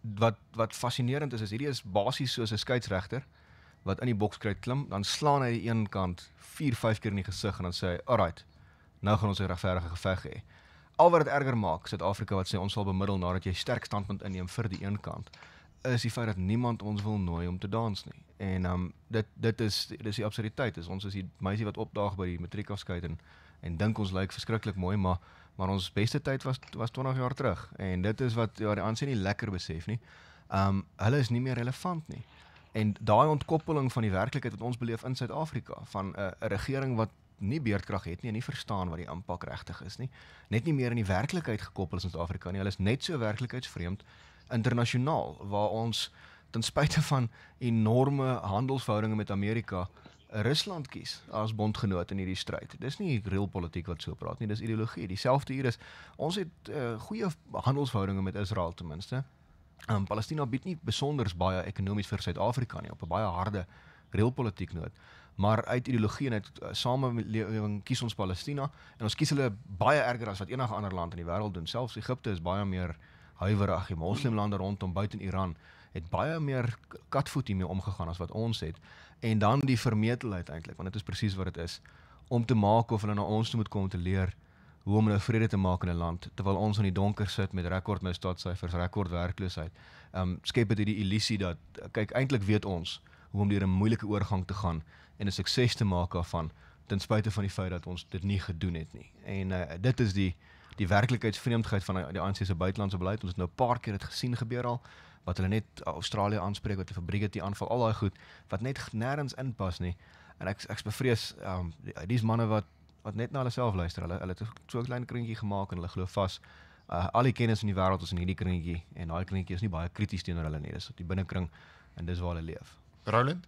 wat fascinerend is hierdie is basies soos 'n skeieregter wat in die bokskruit klim, dan slaan hy die een kant 4-5 keer in die gesig en dan sê hy, alright, nou gaan ons 'n regverdige geveg hê. Al wat dit erger maak, Suid-Afrika wat sê ons sal bemiddel nadat jy sterk standpunt inneem vir die een kant, is die feit dat niemand ons wil nooi om te dans nie. En dit is die absurditeit. Ons is die meisie wat opdaag by die matriekafskeid en dink ons lyk verskriklik mooi, maar ons beste tyd was 20 jaar terug. En dit is wat die ANC nie lekker besef nie. Hulle is nie meer relevant nie. En daai ontkoppeling van die werklikheid wat ons beleef in Suid-Afrika, van 'n regering wat nie beerdkrag het nie en nie verstaan wat die impak regtig is nie, net nie meer in die werklikheid gekoppel is in Suid-Afrika nie. Hulle is net so werklikheidsvreemd internasionaal, waar ons ten spyte van enorme handelsverhoudinge met Amerika Rusland kies as bondgenoot in hierdie stryd. Dis nie realpolitiek wat so praat nie, dis ideologie. Dieselfde hier is, ons het goeie handelsverhoudinge met Israel ten minste. Palestina bied nie besonders baie ekonomies vir Suid-Afrika nie, op 'n baie harde realpolitiek noot. Maar uit ideologie en uit samelewing kies ons Palestina en ons kies hulle baie erger as wat enige ander land in die wêreld doen. Selfs Egipte is baie meer huiwerig. Die moslimlande rondom buiten Iran het baie meer katvoet hiermee omgegaan as wat ons het. En dan die vermetelheid eintlik, want dit is presies wat dit is, om te maak of hulle na ons toe moet kom te leer hoe om nou vrede te maak in 'n land, terwyl ons in die donker sit met rekordmisdaadsyfers, rekordwerkloosheid. Skep dit die illusie dat, kyk, eintlik weet ons hoe om deur 'n moeilike oorgang te gaan en 'n sukses te maak daarvan, ten spyte van die feit dat ons dit nie gedoen het nie. En dit is die werklikheidsvreemdheid van die ANC se buitelandse beleid. Ons het nou 'n paar keer dit gesien gebeur al, wat hulle net Australië aanspreek, wat die fabrieke die aanval, al daai goed, wat net nêrens inpas nie. En ek bevrees, dis manne wat net na hulle self luister. Hulle het so 'n klein kringetjie gemaak en hulle glo vas, al die kennis in die wêreld is in hierdie kringetjie, en daai kringetjie is nie baie krities teenoor hulle nie. Dis op die binnekring en dis waar hulle leef. Roland?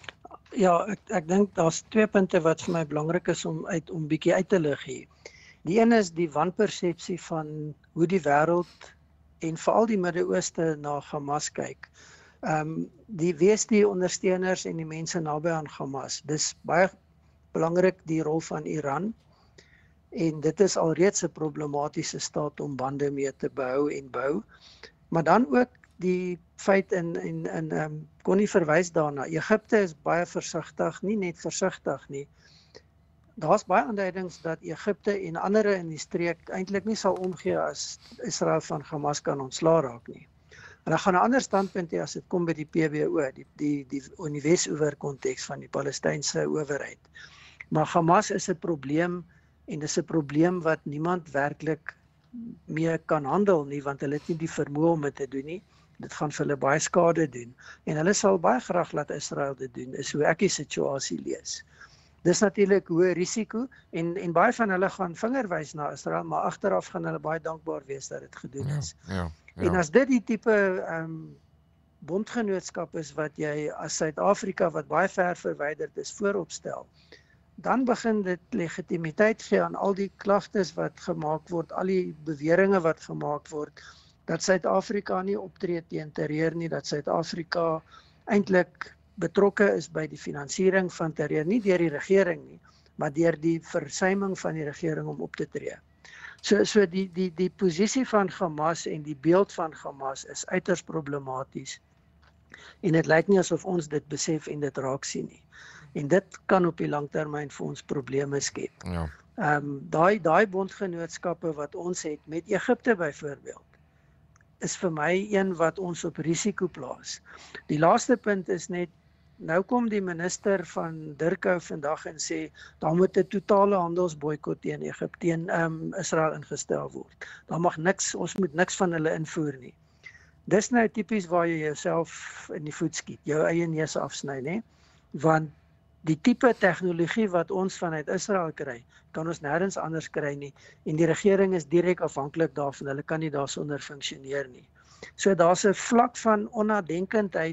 Ja, ek dink daar's 2 punte wat vir my belangrik is om bietjie uit te lig hier. Die een is die wanpersepsie van hoe die wêreld en veral die Midde-Ooste na Hamas kyk. Wie is die ondersteuners en die mense naby aan Hamas? Dis baie belangrik die rol van Iran, en dit is alreeds 'n problematiese staat om bande mee te behou en bou. Maar dan ook die feit Connie verwys daarna, Egipte is baie versigtig, nie net versigtig nie. Daar's baie aanduidings dat Egipte en ander in die streek eintlik nie sal omgee as Israel van Hamas kan ontslaa raak nie. En dan gaan 'n ander standpunt hê as dit kom by die PBO, die in die Wes-oewer konteks van die Palestynse owerheid. Maar Hamas is 'n probleem, en dis 'n probleem wat niemand werklik mee kan handel nie, want hulle het nie die vermoë om dit te doen nie. Dit gaan vir hulle baie skade doen, en hulle sal baie graag laat Israel dit doen, is hoe ek die situasie lees. Dis natuurlik hoë risiko, en baie van hulle gaan vingerwys na Israel, maar agteraf gaan hulle baie dankbaar wees dat dit gedoen is. Ja. En as dit die tipe bondgenootskap is wat jy as Suid-Afrika, wat baie ver verwyderd is, vooropstel, dan begin dit legitimiteit gee aan al die klagtes wat gemaak word, al die beweringe wat gemaak word, dat Suid-Afrika nie optree teen terreur nie, dat Suid-Afrika eintlik betrokke is by die finansiering van terreur, nie deur die regering nie, maar deur die versuiming van die regering om op te tree. So die posisie van Hamas en die beeld van Hamas is uiters problematies, en dit lyk nie asof ons dit besef en dit raak sien nie. En dit kan op die langtermyn vir ons probleme skep. Ja. Daai bondgenootskappe wat ons het met Egipte byvoorbeeld, is vir my een wat ons op risiko plaas. Die laaste punt is net, nou kom die minister van Dirkou vandag en sê, daar moet 'n totale handelsboikot teen Egipte, teen Israel ingestel word. Daar mag niks, ons moet niks van hulle invoer nie. Dis nou tipies waar jy jouself in die voet skiet, jou eie neus afsny, né? Want Die tipe tegnologie wat ons vanuit Israel kry, kan ons nêrens anders kry nie. En die regering is direk afhanklik daarvan, hulle kan nie daarsonder funksioneer nie. So daar's 'n vlak van onnadenkendheid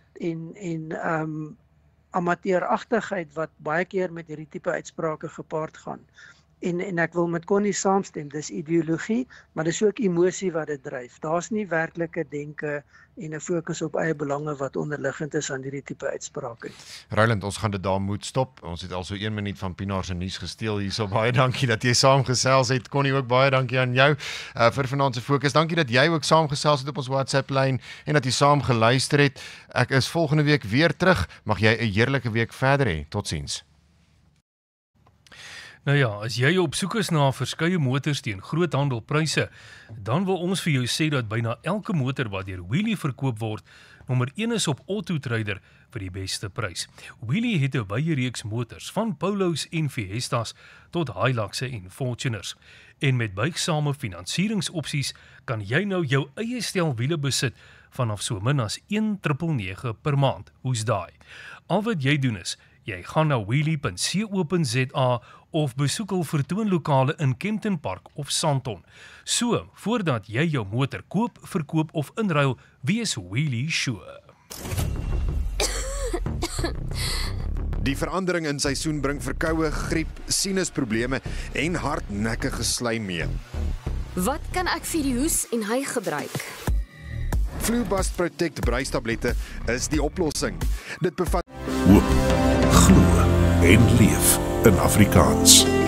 en amateuragtigheid wat baie keer met hierdie tipe uitsprake gepaard gaan. En ek wil met Connie saamstem, dis ideologie, maar dis ook emosie wat dit dryf. Daar's nie werklike denke en 'n fokus op eie belange wat onderliggend is aan hierdie tipe uitsprake. Roland, ons gaan dit daar moet stop. Ons het al so 1 minuut van Pienaar se nuus gesteel hierso. Baie dankie dat jy saamgesels het. Connie, ook baie dankie aan jou vir vanaand se fokus. Dankie dat jy ook saamgesels het op ons WhatsApp lyn en dat jy saam geluister het. Ek is volgende week weer terug. Mag jy 'n heerlike week verder hê. Totsiens. Nou ja, as jy op soek is na verskeie motors teen groothandelpryse, dan wil ons vir jou sê dat byna elke motor wat deur Wheelie verkoop word, nommer 1 is op Autotrader vir die beste prys. Wheelie het 'n wye reeks motors, van Polos en Fiestas tot Hiluxe en Fortuners. En met buigsame finansieringsopsies kan jy nou jou eie stel wiele besit vanaf so min as 1,999 per maand. Hoe's daai? Al wat jy doen is, jy gaan na wheelie.co.za of besoek hul vertoonlokale in Kempton Park of Sandton. So, voordat jy jou motor koop, verkoop of inruil, wees Wheelie sure. Die verandering in seisoen bring verkoue, griep, sinusprobleme en hardnekkige slijm mee. Wat kan ek vir die hoes en hy gebruik? Fluobast Protect bruistablette is die oplossing. Dit bevat Hoop, glo en leef in Afrikaans.